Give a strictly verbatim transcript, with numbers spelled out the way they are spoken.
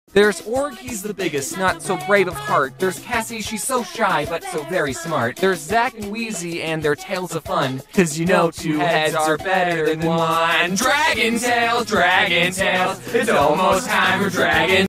There's Org, he's the biggest, not so brave of heart. There's Cassie, she's so shy, but so very smart. There's Zack and Wheezy and their tales of fun, cause you know two heads are better than one. Dragon Tales, Dragon Tales, it's almost time for Dragon